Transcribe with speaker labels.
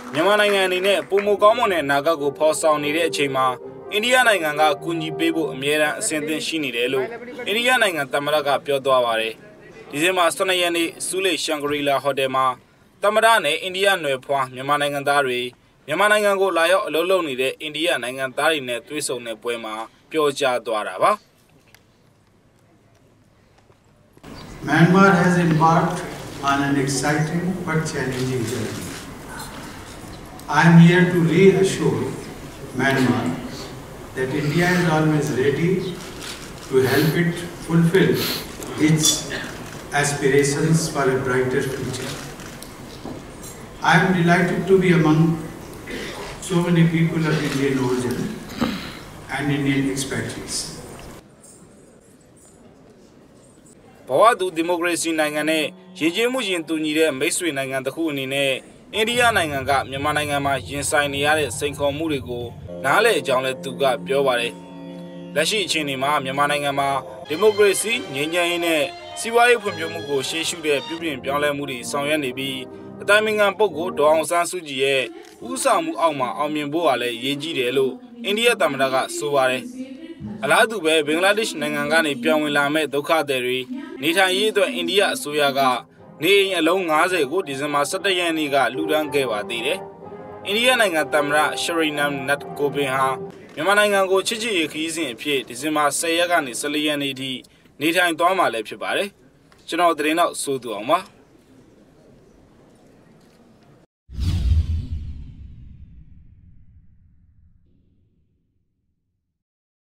Speaker 1: မြန်မာနိုင်ငံအနေနဲ့ပုံမကောင်းမွန်တဲ့နာဂတ်ကိုဖော်ဆောင်နေတဲ့အချိန်မှာအိန္ဒိယနိုင်ငံကကူညီပေးဖို့အမြဲတမ်းအဆင်သင့်ရှိနေတယ်လို့အိန္ဒိယနိုင်ငံသမ္မတကပြောသွားပါတယ်ဒီဇင်ဘာ12ရက်နေ့ဆူးလေရှန်ဂရီလာဟိုတယ်မှာသမ္မတနဲ့အိန္ဒိယနယ်ဖွားမြန်မာနိုင်ငံသားတွေမြန်မာနိုင်ငံကိုလာရောက်အလုပ်လုပ်နေတဲ့အိန္ဒိယနိုင်ငံသားတွေနဲ့တွေ့ဆုံတဲ့ပွဲမှာပြောကြားသွားတာပါ
Speaker 2: Myanmar has embarked on an exciting but challenging journey. I am here to reassure Myanmar that India is always ready to help it fulfill its aspirations for a brighter future. I am delighted to be among so many people of Indian origin and Indian expatriates.
Speaker 1: ဘဝတူဒီမိုကရေစီနိုင်ငံနဲ့ရည်ကြည်မှုရင်တူညီတဲ့မိတ်ဆွေနိုင်ငံတစ်ခုအနေနဲ့အိန္ဒိယနိုင်ငံကမြန်မာနိုင်ငံမှာရင်ဆိုင်နေရတဲ့စိန်ခေါ်မှုတွေကိုနားလည်အကြောင်းလဲသူကပြောပါတယ်လက်ရှိအခြေအနေမှာမြန်မာနိုင်ငံမှာဒီမိုကရေစီငြိမ်းချမ်းရေးနဲ့စီးပွားရေးဖွံ့ဖြိုးမှုကိုရှေ့ရှုတဲ့ပြုပြင်ပြောင်းလဲမှုတွေဆောင်ရွက်နေပြီးအတိုင်းအမြံပုဂ္ဂိုလ်ဒေါအောင်ဆန်းစုကြည်ရဲ့ဥဆောင်မှုအောက်မှာအောင်မြင်ဖို့ကလည်းရည်ကြီးတယ်လို့အိန္ဒိယသမ္မတကဆိုပါတယ်အလားတူပဲဘင်္ဂလားဒေ့ရှ်နိုင်ငံကနေပြောင်းဝင်လာမဲ့ဒုက္ခသည်တွေနေထိုင်ရေးအတွက်အိန္ဒိယအစိုးရကနေအိမ်အလုံး90ကိုဒီဇင်ဘာ17ရက်နေ့ကလူဒန်းခဲ့ပါသေးတယ်။အိန္ဒိယနိုင်ငံသမ္မတရှရီနမ်နတ်ကိုပင်ဟာမြန်မာနိုင်ငံကိုချစ်ချစ်ရေးခရီးစဉ်အဖြစ်ဒီဇင်ဘာ10ရက်ကနေ14ရက်နေ့ထိနေထိုင်သွားမှာလည်းဖြစ်ပါတယ်။ကျွန်တော်သတင်းတော့စိုးသူအောင်ပါ။